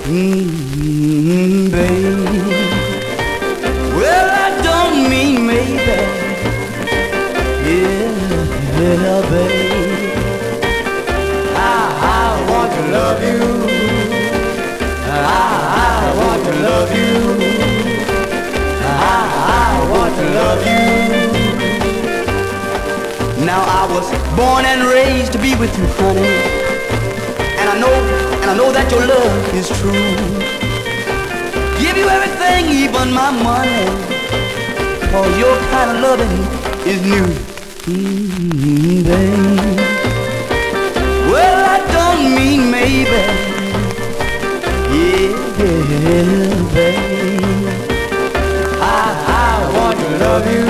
babe. Well, I don't mean maybe. Yeah, babe. I want to love you. I want to love you. I want to love you. Now I was born and raised to be with you, honey. And I know that your love is true. Give you everything, even my money, 'cause your kind of loving is new, babe. Well, I don't mean maybe. Yeah, babe. I want to love you.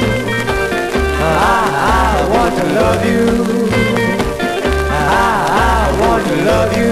I want to love you. I want to love you.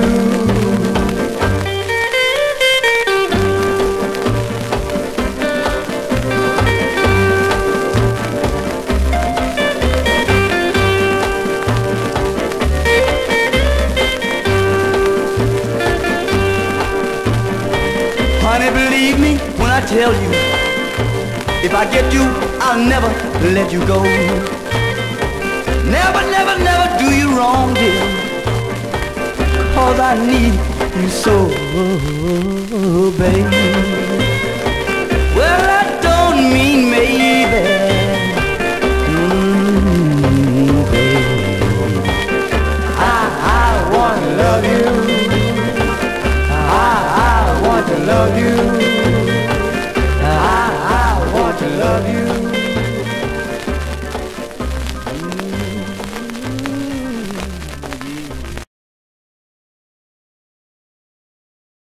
Honey, believe me when I tell you, if I get you, I'll never let you go. Never, never, never do you wrong, dear, 'cause I need you so, baby. Well, I don't mean maybe, baby. I want to love you. I want to love you.